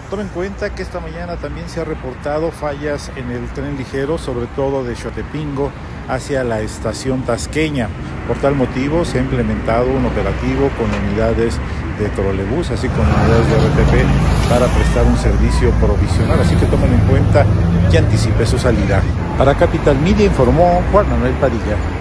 Toma en cuenta que esta mañana también se ha reportado fallas en el tren ligero, sobre todo de Xochotepingo hacia la estación Tasqueña. Por tal motivo se ha implementado un operativo con unidades de trolebús, así como unidades de RTP para prestar un servicio provisional, así que tomen en cuenta que anticipe su salida. Para Capital Media informó Juan Manuel Padilla.